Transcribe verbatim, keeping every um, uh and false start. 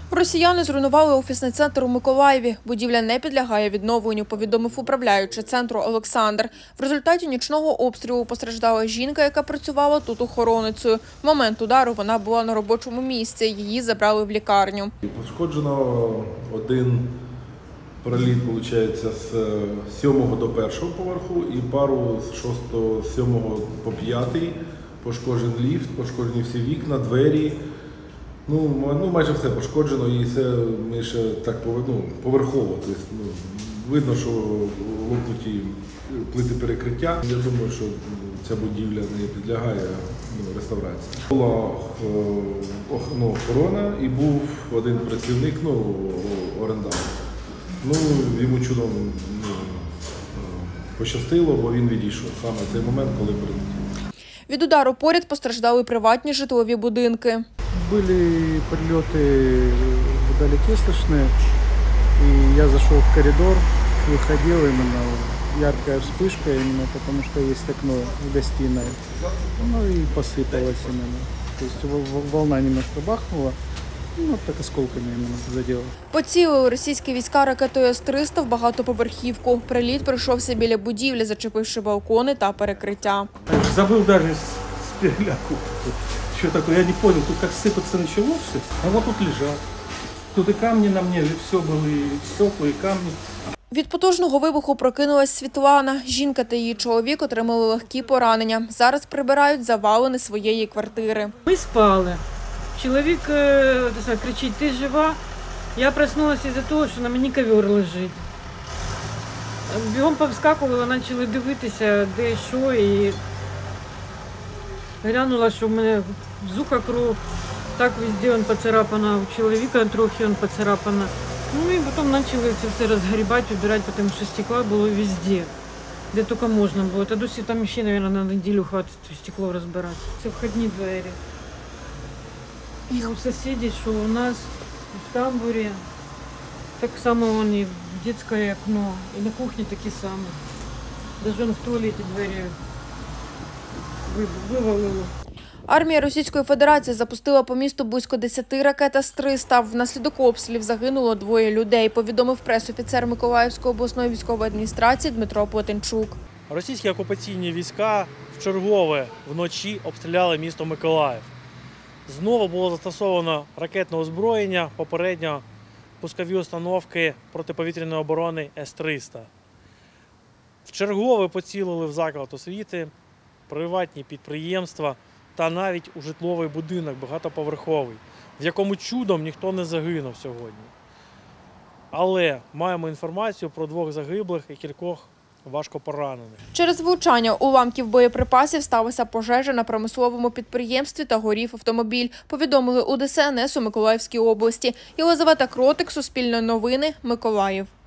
Росіяни зруйнували офісний центр у Миколаєві. Будівля не підлягає відновленню, повідомив управляючий центру Олександр. В результаті нічного обстрілу постраждала жінка, яка працювала тут охоронницею. В момент удару вона була на робочому місці, її забрали в лікарню. Пошкоджено один проліт, виходить, з сьомого до першого поверху і пару з шостого, сьомого по п'ятий. Пошкоджений ліфт, пошкоджені всі вікна, двері. Ну, ну, майже все пошкоджено і це ми ще так ну, поверхово. Тобто, ну, видно, що лопнуті плити перекриття. Я думаю, що ця будівля не підлягає ну, реставрації. Була ну, охорона і був один працівник, ну, орендар. Ну, йому чудом ну, пощастило, бо він відійшов саме в цей момент, коли прилетів. Від удару поряд постраждали приватні житлові будинки. Были прилеты вдалеке слышны, и я зашел в коридор, выходил именно яркая вспышка, именно потому что есть окно в гостиной, ну и посыпалось именно. То есть волна немножко бахнула, ну так осколками именно задела. Поцілили російські війська ракетою С триста в багатоповерхівку. Приліт прийшовся біля будівлі, зачепивши балкони та перекриття. Забыл даже с переляку. Что такое, я не понял, тут как сыпаться начало все, а вот тут лежал. Тут и камни на мне, все было, и стекла, и камни. Від потужного вибуху прокинулась Світлана. Жінка та її чоловік отримали легкі поранення. Зараз прибирають завалини своєї квартири. Ми спали. Чоловік кричить: "Ти жива?" Я проснулася із-за того, що на мені ковер лежить. Бігом повскакували, почали дивитися, де що, і глянула, що в мене з уха кров, так везде він поцарапана, у чоловіка трохи він поцарапана. Ну і потім почали це все розгрібати, убирати, тому що стекла було везде, де тільки можна було. Та досі там ще, мабуть, на неділю хватить стекло розбирати. Це вхідні двері. І у сусідів, що у нас в тамбурі, так само вони, дитяче окно, і на кухні такі самі. Навіть в туалеті двері вивалило. Армія Російської Федерації запустила по місту близько десяти ракет С триста. Внаслідок обстрілів загинуло двоє людей, повідомив прес-офіцер Миколаївської обласної військової адміністрації Дмитро Плетенчук. Російські окупаційні війська вчергове вночі обстріляли місто Миколаїв. Знову було застосовано ракетне озброєння, попередньо пускові установки протиповітряної оборони С триста. Вчергове поцілили в заклад освіти, приватні підприємства та навіть у житловий будинок багатоповерховий, в якому чудом ніхто не загинув сьогодні. Але маємо інформацію про двох загиблих і кількох важко поранених. Через влучання уламків боєприпасів сталася пожежа на промисловому підприємстві та горів автомобіль, повідомили у Д С Н С у Миколаївській області. Єлизавета Кротик, Суспільне новини, Миколаїв.